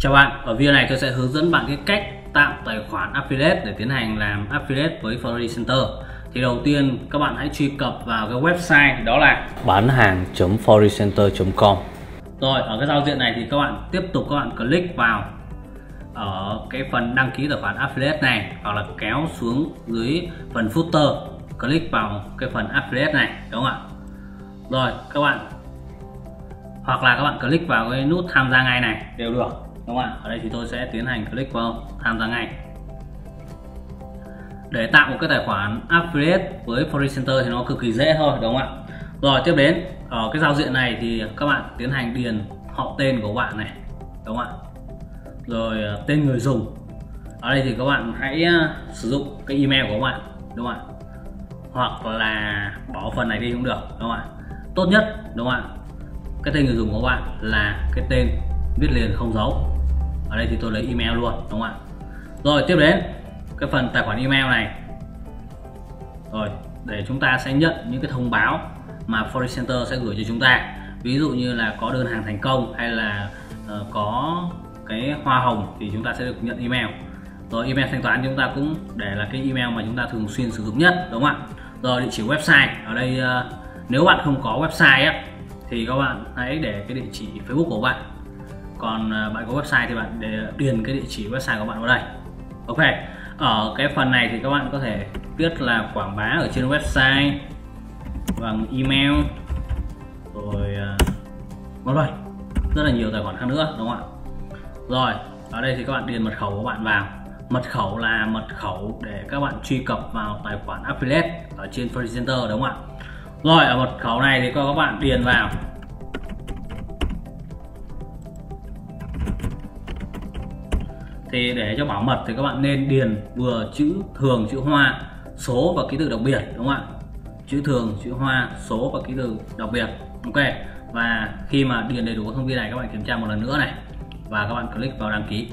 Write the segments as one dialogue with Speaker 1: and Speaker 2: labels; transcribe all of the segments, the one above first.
Speaker 1: Chào bạn, ở video này tôi sẽ hướng dẫn bạn cái cách tạo tài khoản affiliate để tiến hành làm affiliate với Forex Center. Thì đầu tiên các bạn hãy truy cập vào cái website đó là
Speaker 2: bán hàng.forecenter.com.
Speaker 1: Rồi ở cái giao diện này thì các bạn tiếp tục click vào ở cái phần đăng ký tài khoản affiliate này, hoặc là kéo xuống dưới phần footer, click vào cái phần affiliate này, đúng không ạ? Rồi các bạn, hoặc là các bạn click vào cái nút tham gia ngay này đều được, đúng không ạ? Ở đây thì tôi sẽ tiến hành click vào tham gia ngay. Để tạo một cái tài khoản affiliate với Forex Center thì nó cực kỳ dễ thôi, đúng không ạ? Rồi tiếp đến ở cái giao diện này thì các bạn tiến hành điền họ tên của bạn này, đúng không ạ? Rồi tên người dùng. Ở đây thì các bạn hãy sử dụng cái email của bạn, đúng không ạ? Hoặc là bỏ phần này đi cũng được, đúng không ạ? Tốt nhất, đúng không ạ, cái tên người dùng của bạn là cái tên viết liền không dấu. Ở đây thì tôi lấy email luôn, đúng không ạ? Rồi tiếp đến cái phần tài khoản email này. Rồi để chúng ta sẽ nhận những cái thông báo mà Forex Center sẽ gửi cho chúng ta. Ví dụ như là có đơn hàng thành công hay là có cái hoa hồng thì chúng ta sẽ được nhận email. Rồi email thanh toán chúng ta cũng để là cái email mà chúng ta thường xuyên sử dụng nhất, đúng không ạ? Rồi địa chỉ website, ở đây nếu bạn không có website á thì các bạn hãy để cái địa chỉ Facebook của bạn. Còn bạn có website thì bạn để điền cái địa chỉ website của bạn vào đây. Ok, ở cái phần này thì các bạn có thể viết là quảng bá ở trên website bằng email, rồi vân vân, rất là nhiều tài khoản khác nữa, đúng không ạ? Rồi ở đây thì các bạn điền mật khẩu của bạn vào. Mật khẩu là mật khẩu để các bạn truy cập vào tài khoản affiliate ở trên Forex Center, đúng không ạ? Rồi ở mật khẩu này thì các bạn điền vào. Thì để cho bảo mật thì các bạn nên điền vừa chữ thường, chữ hoa, số và ký tự đặc biệt, đúng không ạ? Chữ thường, chữ hoa, số và ký tự đặc biệt. Ok. Và khi mà điền đầy đủ thông tin này, các bạn kiểm tra một lần nữa này và các bạn click vào đăng ký.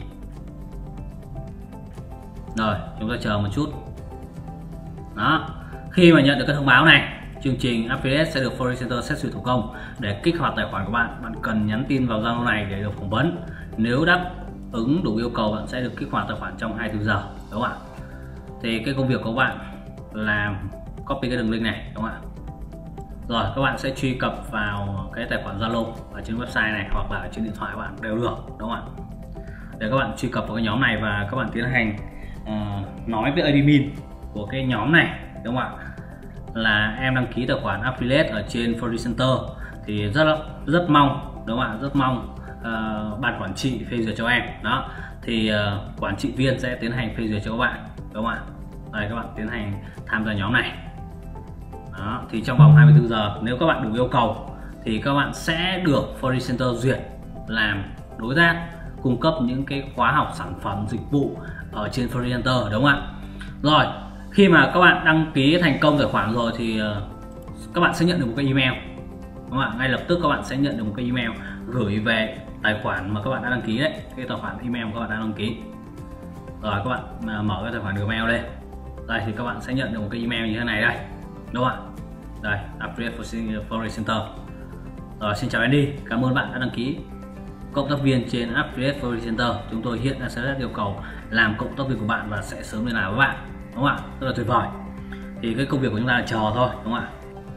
Speaker 1: Rồi chúng ta chờ một chút. Đó, khi mà nhận được cái thông báo này, chương trình affiliate sẽ được Forex Center xét duyệt thủ công. Để kích hoạt tài khoản của bạn, bạn cần nhắn tin vào Zalo này để được phỏng vấn. Nếu đáp ứng đủ yêu cầu, bạn sẽ được kích hoạt tài khoản trong 24 giờ, đúng không ạ? Thì cái công việc của bạn là copy cái đường link này, đúng không ạ? Rồi các bạn sẽ truy cập vào cái tài khoản Zalo ở trên website này hoặc là ở trên điện thoại của bạn đều được, đúng không ạ? Để các bạn truy cập vào cái nhóm này và các bạn tiến hành nói với admin của cái nhóm này, đúng không ạ, là em đăng ký tài khoản affiliate ở trên Forex Center thì rất mong, đúng không ạ, rất mong ban quản trị phê duyệt cho em. Đó thì quản trị viên sẽ tiến hành phê duyệt cho các bạn, đúng không ạ? Đây, các bạn tiến hành tham gia nhóm này. Đó thì trong vòng 24 giờ nếu các bạn đủ yêu cầu thì các bạn sẽ được Forex Center duyệt làm đối tác cung cấp những cái khóa học, sản phẩm, dịch vụ ở trên Forex Center, đúng không ạ? Rồi khi mà các bạn đăng ký thành công tài khoản rồi thì các bạn sẽ nhận được một cái email, đúng không ạ? Ngay lập tức các bạn sẽ nhận được một cái email gửi về tài khoản mà các bạn đã đăng ký đấy, cái tài khoản email mà các bạn đã đăng ký. Rồi các bạn mở cái tài khoản Gmail lên. Đây thì các bạn sẽ nhận được một cái email như thế này đây, đúng không ạ? Đây, affiliate Forex Center. Rồi xin chào Andy, cảm ơn bạn đã đăng ký cộng tác viên trên affiliate Forex Center. Chúng tôi hiện sẽ rất yêu cầu làm cộng tác viên của bạn và sẽ sớm liên lạc với bạn, đúng không ạ? Rất là tuyệt vời. Thì cái công việc của chúng ta là chờ thôi, đúng không ạ?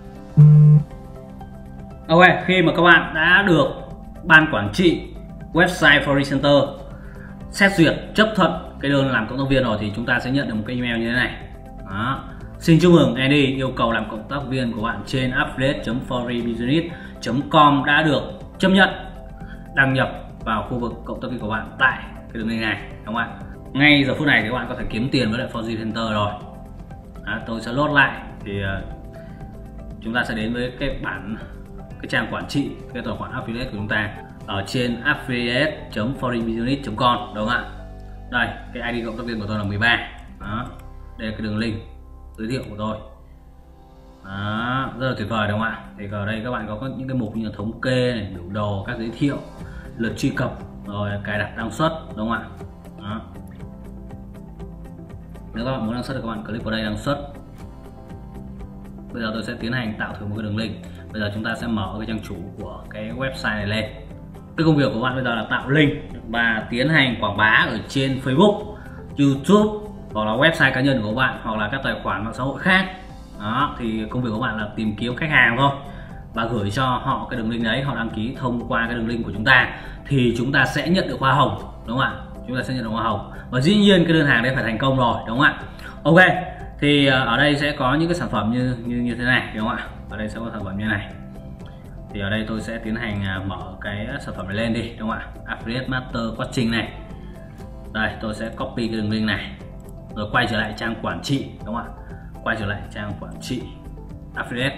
Speaker 1: Ok, khi mà các bạn đã được ban quản trị website Forex Center xét duyệt chấp thuận cái đơn làm cộng tác viên rồi thì chúng ta sẽ nhận được một cái email như thế này. Đó. Xin chúc mừng Andy, yêu cầu làm cộng tác viên của bạn trên affiliate.forebusiness.com đã được chấp nhận. Đăng nhập vào khu vực cộng tác viên của bạn tại cái đường link này, đúng không ạ? Ngay giờ phút này thì các bạn có thể kiếm tiền với lại Forex Center rồi. Đó, tôi sẽ load lại thì chúng ta sẽ đến với cái trang quản trị cái tài khoản affiliate của chúng ta ở trên affiliate.forebusiness.com, đúng không ạ? Đây, cái ID cộng tác viên của tôi là 13. Đó, đây là cái đường link giới thiệu của tôi. Đó, rất là tuyệt vời, đúng không ạ? Thì ở đây các bạn có những cái mục như là thống kê này, biểu đồ, các giới thiệu, lượt truy cập, rồi cài đặt đăng xuất, đúng không ạ? Đó. Nếu các bạn muốn đăng xuất thì các bạn click vào đây đăng xuất. Bây giờ tôi sẽ tiến hành tạo thử một cái đường link. Bây giờ chúng ta sẽ mở cái trang chủ của cái website này lên. Cái công việc của bạn bây giờ là tạo link và tiến hành quảng bá ở trên Facebook, YouTube hoặc là website cá nhân của các bạn hoặc là các tài khoản mạng xã hội khác. Đó, thì công việc của bạn là tìm kiếm khách hàng thôi và gửi cho họ cái đường link đấy, họ đăng ký thông qua cái đường link của chúng ta thì chúng ta sẽ nhận được hoa hồng, đúng không ạ? Chúng ta sẽ nhận được hoa hồng và dĩ nhiên cái đơn hàng đấy phải thành công rồi, đúng không ạ? Ok, thì ở đây sẽ có những cái sản phẩm như thế này, đúng không ạ? Ở đây sẽ có sản phẩm như này. Thì ở đây tôi sẽ tiến hành mở cái sản phẩm này lên đi, đúng không ạ? Affiliate Master Coaching này. Đây, tôi sẽ copy cái đường link này rồi quay trở lại trang quản trị, đúng không ạ? Quay trở lại trang quản trị Affiliate.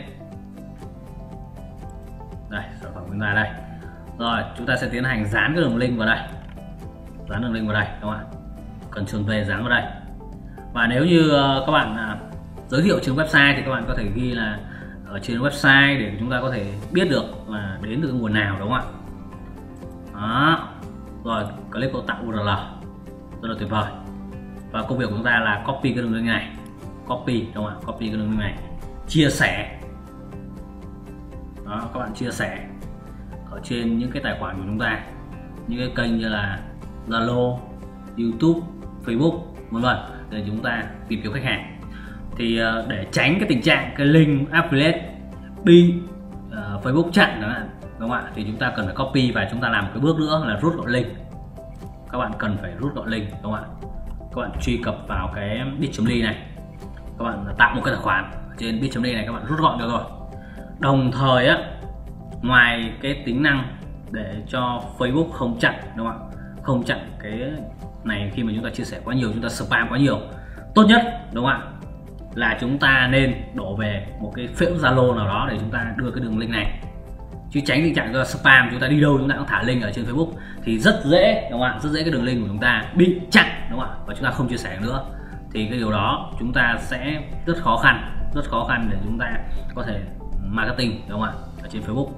Speaker 1: Đây, sản phẩm của chúng ta đây. Rồi, chúng ta sẽ tiến hành dán cái đường link vào đây. Dán đường link vào đây, đúng không ạ? Ctrl V dán vào đây. Và nếu như các bạn giới thiệu trên website thì các bạn có thể ghi là ở trên website để chúng ta có thể biết được là đến từ nguồn nào, đúng không ạ? Đó. Rồi, click vào tạo URL. Rất là tuyệt vời. Và công việc của chúng ta là copy cái đường link này. Copy, đúng không ạ? Copy cái đường link này. Chia sẻ. Đó, các bạn chia sẻ ở trên những cái tài khoản của chúng ta, những cái kênh như là Zalo, YouTube, Facebook, vân vân, để chúng ta tìm kiếm khách hàng. Thì để tránh cái tình trạng cái link affiliate bị Facebook chặn đó, đúng không ạ? Thì chúng ta cần phải copy và chúng ta làm một cái bước nữa là rút gọn link. Các bạn cần phải rút gọn link, đúng không ạ? Các bạn truy cập vào cái bit.ly này, các bạn tạo một cái tài khoản trên bit.ly này, các bạn rút gọn được rồi. Đồng thời á, ngoài cái tính năng để cho Facebook không chặn, đúng không ạ? Không chặn cái này khi mà chúng ta chia sẻ quá nhiều, chúng ta spam quá nhiều, tốt nhất, đúng không ạ, là chúng ta nên đổ về một cái phễu Zalo nào đó để chúng ta đưa cái đường link này, chứ tránh tình trạng spam. Chúng ta đi đâu chúng ta cũng thả link ở trên Facebook thì rất dễ, đúng không ạ? Rất dễ cái đường link của chúng ta bị chặn, đúng không ạ? Và chúng ta không chia sẻ nữa thì cái điều đó chúng ta sẽ rất khó khăn để chúng ta có thể marketing, đúng không ạ, ở trên Facebook.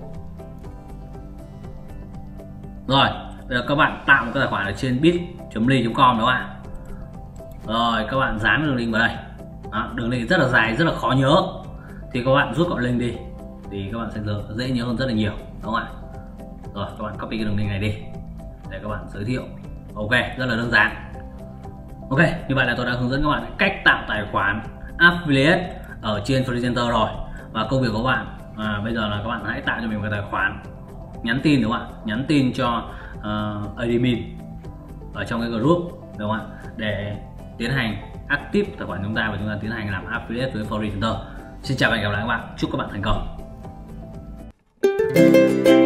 Speaker 1: Rồi, bây giờ các bạn tạo một cái tài khoản ở trên bit.ly.com, đúng không ạ? Rồi, các bạn dán đường link vào đây. Đó, đường link rất là dài, rất là khó nhớ. Thì các bạn rút gọn link đi thì các bạn sẽ dễ nhớ hơn rất là nhiều, đúng không ạ? Rồi, các bạn copy cái đường link này đi để các bạn giới thiệu. Ok, rất là đơn giản. Ok, như vậy là tôi đã hướng dẫn các bạn cách tạo tài khoản affiliate ở trên Freecenter rồi. Và công việc của bạn bây giờ là các bạn hãy tạo cho mình một cái tài khoản, nhắn tin, đúng không ạ? Nhắn tin cho admin ở trong cái group, đúng không ạ? Để tiến hành active tài khoản chúng ta và chúng ta tiến hành làm affiliate với Freecenter. Xin chào và hẹn gặp lại các bạn. Chúc các bạn thành công.